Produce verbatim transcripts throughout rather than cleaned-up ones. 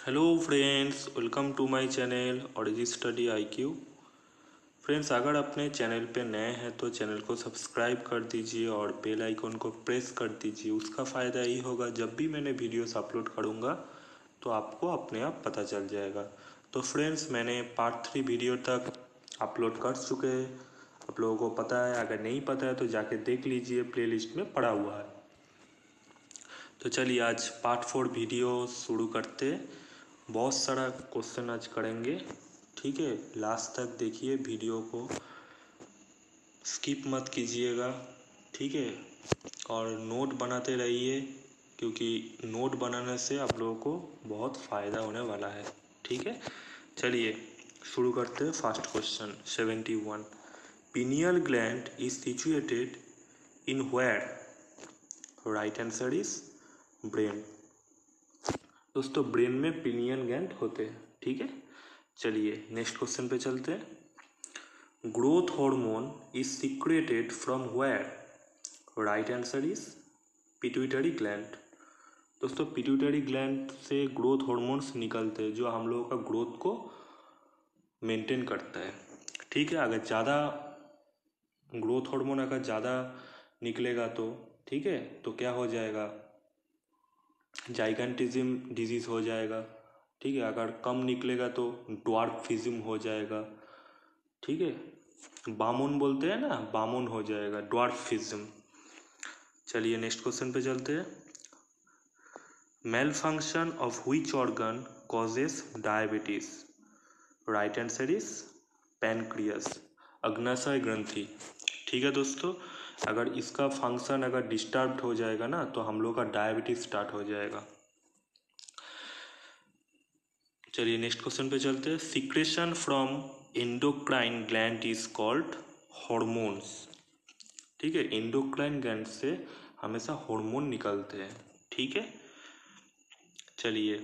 Hello friends, welcome to my channel origin study I Q. Friends, अगर अपने channel पे नए हैं तो चैनल को सब्सक्राइब कर दीजिए और बेल आइकन को प्रेस कर दीजिए। उसका फ़ायदा यही होगा, जब भी मैंने वीडियोस अपलोड करूँगा तो आपको अपने आप पता चल जाएगा। तो फ्रेंड्स, मैंने पार्ट थ्री वीडियो तक अपलोड कर चुके हैं, आप लोगों को पता है। अगर नहीं पता है तो जाके देख लीजिए, प्लेलिस्ट में पड़ा हुआ है। तो चलिए आज पार्ट फोर वीडियो शुरू करते हैं। बहुत सारा क्वेश्चन आज करेंगे, ठीक है। लास्ट तक देखिए वीडियो को, स्किप मत कीजिएगा, ठीक है। और नोट बनाते रहिए, क्योंकि नोट बनाने से आप लोगों को बहुत फ़ायदा होने वाला है, ठीक है। चलिए शुरू करते हैं। First question seventy one, pineal gland is situated in where? Right answer is brain. दोस्तों, ब्रेन में पिनियन ग्लैंड होते हैं, ठीक है। चलिए नेक्स्ट क्वेश्चन पे चलते हैं। Growth hormone is secreted from where? Right answer is pituitary gland. दोस्तों, पिट्यूटरी ग्लैंड से ग्रोथ हार्मोन्स निकलते हैं जो हम लोगों का ग्रोथ को मेंटेन करता है, ठीक है। अगर ज़्यादा ग्रोथ हार्मोन अगर ज़्यादा निकलेगा तो ठीक है, तो क्या हो जाएगा, जाइगेंटिज्म डिजीज़ हो जाएगा, ठीक है। अगर कम निकलेगा तो ड्वार्फिज्म हो जाएगा, ठीक है। बामुन बोलते हैं ना, बामुन हो जाएगा, ड्वार्फिज्म। चलिए नेक्स्ट क्वेश्चन पे चलते हैं। Malfunction of which organ causes diabetes? Right answer is pancreas, अग्नाशय ग्रंथि, ठीक है। दोस्तों, अगर इसका फंक्शन अगर डिस्टर्ब हो जाएगा ना तो हम लोग का डायबिटीज स्टार्ट हो जाएगा। चलिए नेक्स्ट क्वेश्चन पे चलते हैं। Secretion from endocrine gland is called hormones, ठीक है। एंडोक्राइन ग्लैंड से हमेशा हार्मोन निकलते हैं, ठीक है। चलिए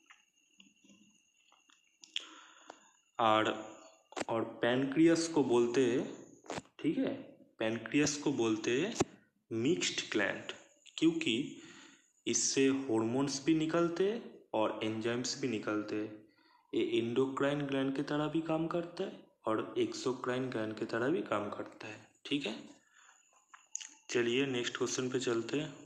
और और पैनक्रियास को बोलते हैं, ठीक है, पैनक्रियास को बोलते हैं मिक्स्ड ग्लैंड, क्योंकि इससे हार्मोन्स भी निकलते हैं और एंजाइम्स भी निकलते हैं। ये एंडोक्राइन ग्लैंड की तरह भी काम करता है और एक्सोक्राइन ग्लैंड की तरह भी काम करता है, ठीक है। चलिए नेक्स्ट क्वेश्चन पे चलते हैं।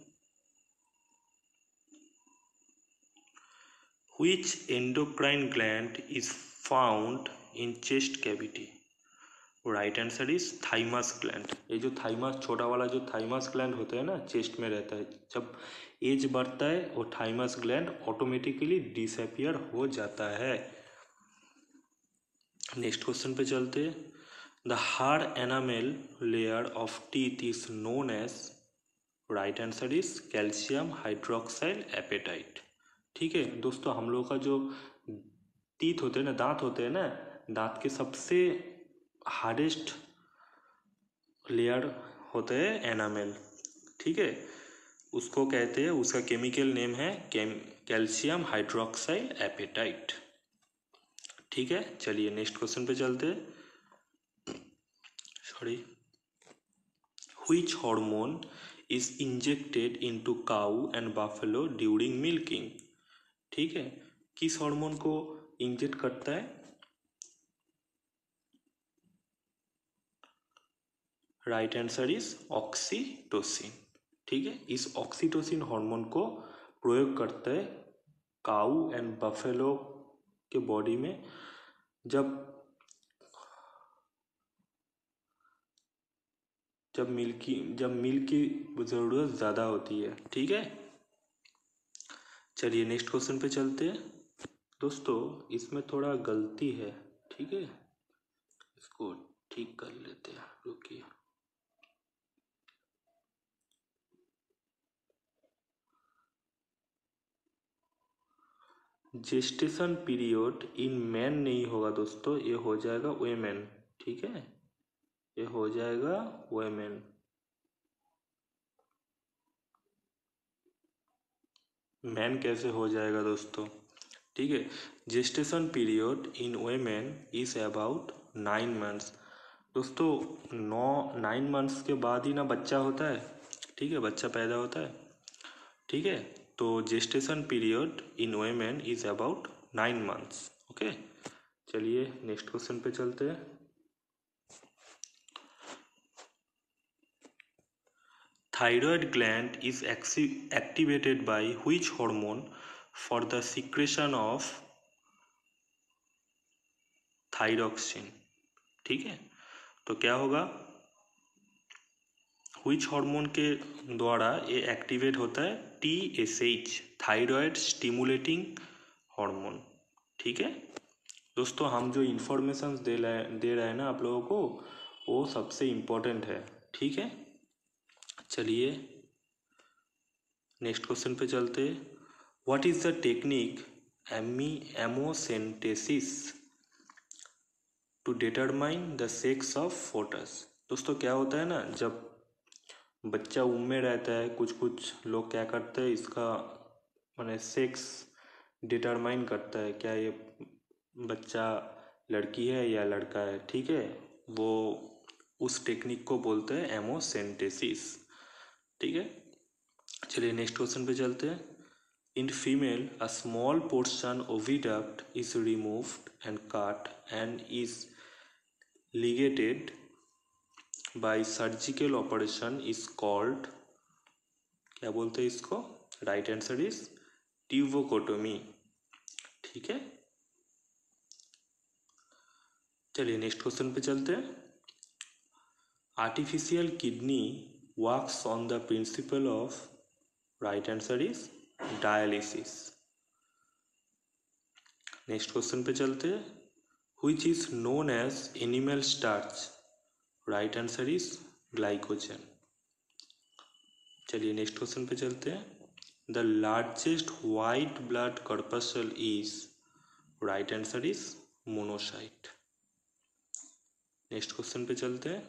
Which endocrine gland is found in chest cavity? Right answer is thymus gland. ये जो थाइमस, छोटा वाला जो थाइमस ग्लैंड होता है ना, चेस्ट में रहता है। जब एज बढ़ता है वो थाइमस ग्लैंड ऑटोमेटिकली डिसअपियर हो जाता है। नेक्स्ट क्वेश्चन पे चलते हैं। The hard enamel layer of teeth is known as? Right answer is calcium hydroxide apatite, ठीक है। दोस्तों, हम लोग का जो टीथ होते हैं ना, दांत होते हैं ना, दांत के सबसे हार्डेस्ट लेयर होते हैं एनामेल, ठीक है। उसको कहते हैं, उसका केमिकल नेम है कैल्शियम हाइड्रोक्साइड एपेटाइट, ठीक है। चलिए नेक्स्ट क्वेश्चन पे चलते हैं। Sorry, which hormone is injected into cow and buffalo during milking? ठीक है, किस हार्मोन को इंजेक्ट करता है? राइट आंसर इज ऑक्सीटोसिन, ठीक है। इस ऑक्सीटोसिन हार्मोन को प्रयोग करता है काऊ एंड बफेलो के बॉडी में, जब जब मिल्क की जब मिल्क की ज़रूरत ज़्यादा होती है, ठीक है। चलिए नेक्स्ट क्वेश्चन पे चलते हैं। दोस्तों, इसमें थोड़ा गलती है, ठीक है, इसको ठीक कर लेते हैं, रुकिए। जेस्टेशन पीरियड इन मैन नहीं होगा दोस्तों, ये हो जाएगा वुमेन, ठीक है, ये हो जाएगा वुमेन। मैन कैसे हो जाएगा दोस्तों, ठीक है। Gestation period in women is about nine months. दोस्तों, नौ नाइन मंथ्स के बाद ही ना बच्चा होता है, ठीक है, बच्चा पैदा होता है, ठीक है। तो gestation period in women is about nine months. Okay, चलिए नेक्स्ट क्वेश्चन पे चलते हैं। Thyroid gland is activated by which hormone for the secretion of thyroxine? ठीक है, तो क्या होगा, which हार्मोन के द्वारा ये एक्टिवेट होता है? T S H, thyroid stimulating hormone. ठीक है दोस्तों, हम जो इंफॉर्मेशन दे रहे दे रहे हैं ना आप लोगों को, वो सबसे इम्पोर्टेंट है। ठीक है, चलिए नेक्स्ट क्वेश्चन पे चलते। What is the technique amni amniocentesis to determine the sex of foetus? दोस्तों क्या होता है ना, जब बच्चा उम्र में रहता है, कुछ कुछ लोग क्या करते हैं, इसका माने सेक्स डिटरमाइन करता है, क्या ये बच्चा लड़की है या लड़का है। ठीक है, वो उस टेक्निक को बोलते हैं एमोसेंटेसिस। ठीक है, चलिए नेक्स्ट क्वेश्चन पे चलते हैं। In female a small portion oviduct is removed and cut end is ligated by surgical operation is called, क्या बोलते हैं इसको? Right answer is tubectomy. ठीक है, चलिए नेक्स्ट क्वेश्चन पे चलते हैं। Artificial kidney works on the principle of, right answer is dialysis. Next question पे चलते हैं। Which is known as animal starch, right answer is glycogen. चलिए नेक्स्ट क्वेश्चन पे चलते हैं। The largest white blood corpuscle is, right answer is monocyte. Next question पे चलते हैं।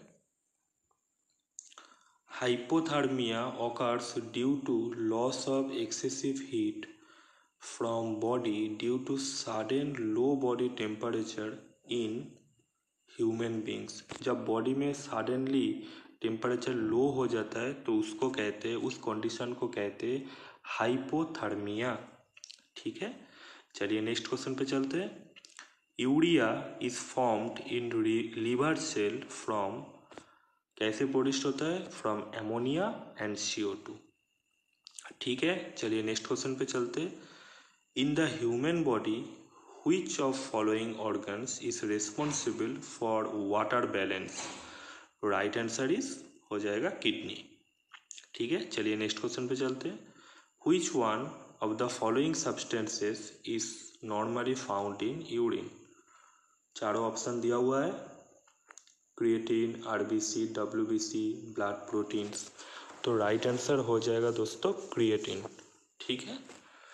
Hypothermia occurs due to loss of excessive heat from body due to sudden low body temperature in human beings। जब body में suddenly temperature low हो जाता है तो उसको कहते हैं, उस कंडीशन को कहते हैं हाइपोथर्मिया। ठीक है, चलिए नेक्स्ट क्वेश्चन पे चलते हैं। Urea is formed in liver cell from, कैसे प्रोड्यूस्ड होता है? From ammonia and C O two. ठीक है, चलिए नेक्स्ट क्वेश्चन पे चलते। In the human body which of following organs is responsible for water balance, right answer is हो जाएगा किडनी। ठीक है, चलिए नेक्स्ट क्वेश्चन पे चलते हैं। Which one of the following substances is normally found in urine? चारों ऑप्शन दिया हुआ है, creatine, RBC, WBC, blood proteins. तो राइट आंसर हो जाएगा दोस्तों क्रिएटिन। ठीक है,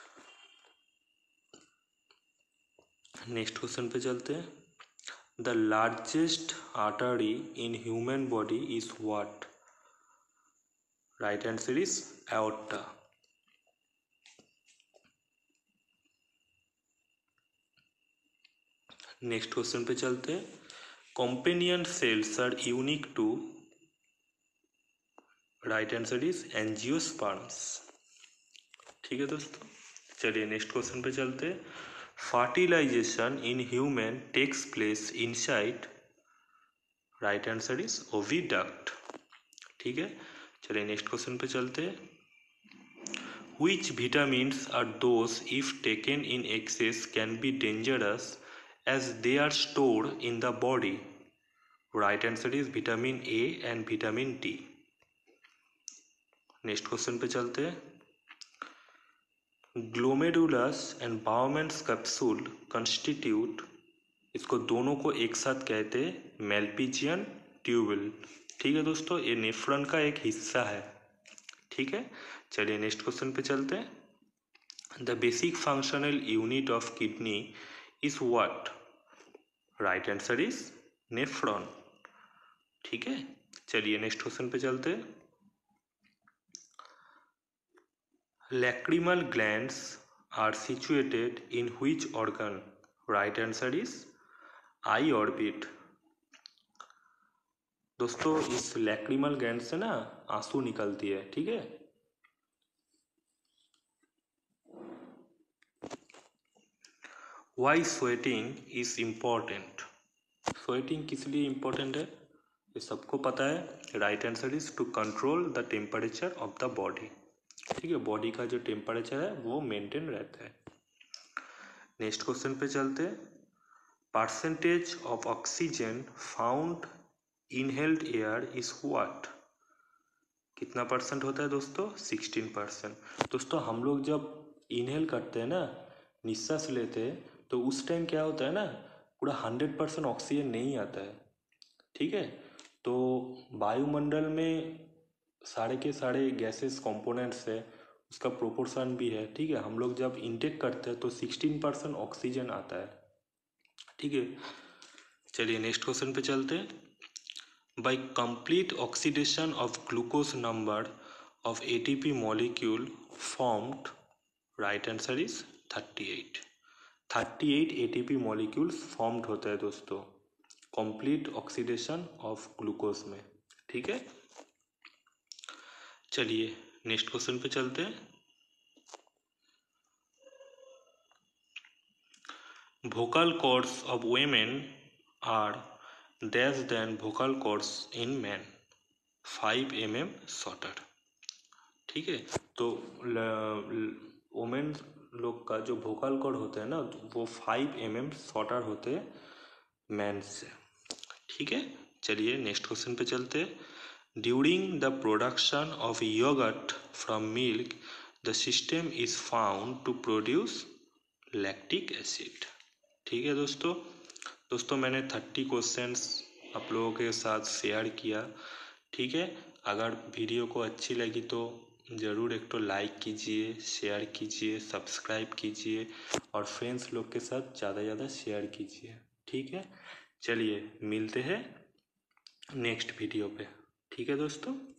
नेक्स्ट क्वेश्चन पे चलते हैं। The largest artery in human body is what? Right answer is aorta. Next question पे चलते हैं। Companion cells are unique to, right answer is angiosperms. ठीक है दोस्तों, चलिए नेक्स्ट क्वेश्चन पे चलते हैं। Fertilisation in human takes place inside, right answer is oviduct. ठीक है, चलिए नेक्स्ट क्वेश्चन पे चलते हैं। Which vitamins are those if taken in excess can be dangerous as they are stored in the body, right answer is vitamin A and vitamin D। Next question पे चलते हैं। Glomerulus and Bowman's capsule constitute, इसको दोनों को एक साथ कहते हैं मेल्पिजियन ट्यूबुल। ठीक है दोस्तों, ये नेफ्रॉन का एक हिस्सा है। ठीक है, चलिए नेक्स्ट क्वेश्चन पे चलते हैं। The basic functional unit of kidney is what? Right answer is nephron. ठीक है, चलिए नेक्स्ट क्वेश्चन पे चलते हैं। Lacrimal glands are situated in which organ? Right answer is eye orbit. दोस्तों इस लैक्रिमल ग्लैंड से ना आंसू निकलती है। ठीक है, why sweating is important. Sweating किस लिए इम्पोर्टेंट है ये सबको पता है। Right answer is to control the temperature of the body. ठीक है, बॉडी का जो टेम्परेचर है वो मेंटेन रहता है। नेक्स्ट क्वेश्चन पे चलते हैं। Percentage of oxygen found inhaled air is what. कितना परसेंट होता है दोस्तों? Sixteen percent. दोस्तों हम लोग जब इनहेल करते हैं ना, निश्वास लेते हैं, तो उस टाइम क्या होता है ना, पूरा हंड्रेड परसेंट ऑक्सीजन नहीं आता है। ठीक है, तो वायुमंडल में सारे के सारे गैसेस कंपोनेंट्स है, उसका प्रोपोर्शन भी है। ठीक है, हम लोग जब इनटेक करते हैं तो सिक्सटीन परसेंट ऑक्सीजन आता है। ठीक है, चलिए नेक्स्ट क्वेश्चन पे चलते हैं। By complete oxidation of glucose number of ATP molecule formed, right answer is thirty eight. Thirty eight ATP molecule formed होता है दोस्तों कंप्लीट ऑक्सीडेशन ऑफ ग्लूकोज में। ठीक है, चलिए नेक्स्ट क्वेश्चन पे चलते हैं। vocal cords of women are less than vocal cords in men, five M M shorter। ठीक है, तो वोमेन लोग का जो भोकल कॉर्ड होते हैं ना, वो फाइव एम एम शॉर्टर होते हैं मैन से। ठीक है, चलिए नेक्स्ट क्वेश्चन पे चलते हैं। During the production of yoghurt from milk the system is found to produce lactic acid. ठीक है दोस्तों, दोस्तों मैंने थर्टी क्वेश्चंस आप लोगों के साथ शेयर किया। ठीक है, अगर वीडियो को अच्छी लगी तो ज़रूर एक तो लाइक कीजिए, शेयर कीजिए, सब्सक्राइब कीजिए और फ्रेंड्स लोग के साथ ज़्यादा ज़्यादा शेयर कीजिए। ठीक है, चलिए मिलते हैं नेक्स्ट वीडियो पे। ठीक है दोस्तों।